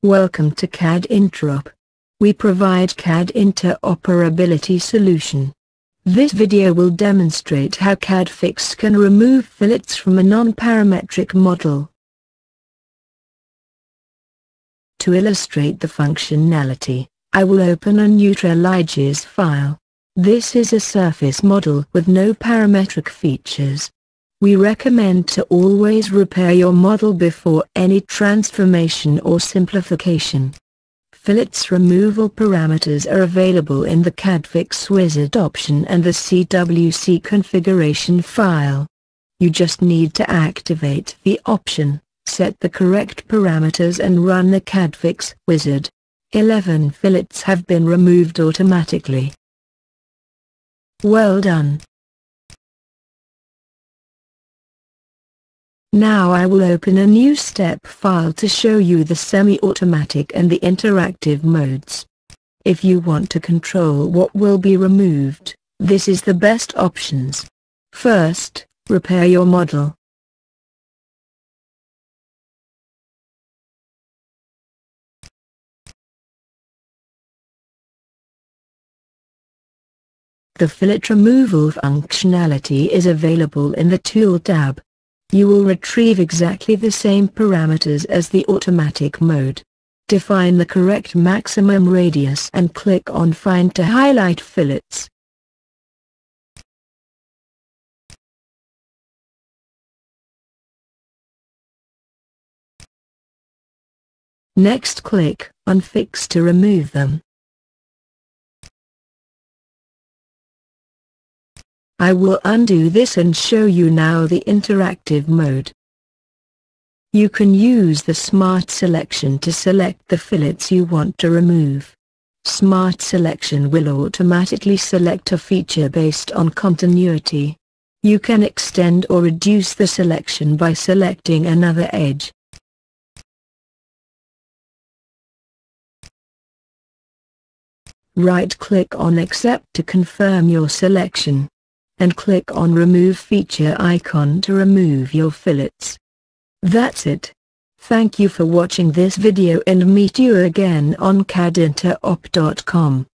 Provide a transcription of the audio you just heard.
Welcome to CAD Interop. We provide CAD interoperability solution. This video will demonstrate how CADfix can remove fillets from a non-parametric model. To illustrate the functionality, I will open a neutral images file. This is a surface model with no parametric features. We recommend to always repair your model before any transformation or simplification. Fillets removal parameters are available in the CADfix wizard option and the CWC configuration file. You just need to activate the option, set the correct parameters and run the CADfix wizard. 11 fillets have been removed automatically. Well done. Now I will open a new step file to show you the semi-automatic and the interactive modes. If you want to control what will be removed, this is the best options. First, repair your model. The fillet removal functionality is available in the Tool tab. You will retrieve exactly the same parameters as the automatic mode. Define the correct maximum radius and click on Find to highlight fillets. Next click on Fix to remove them. I will undo this and show you now the interactive mode. You can use the Smart Selection to select the fillets you want to remove. Smart Selection will automatically select a feature based on continuity. You can extend or reduce the selection by selecting another edge. Right-click on Accept to confirm your selection, and click on Remove Feature icon to remove your fillets. That's it. Thank you for watching this video and meet you again on CADinterop.com.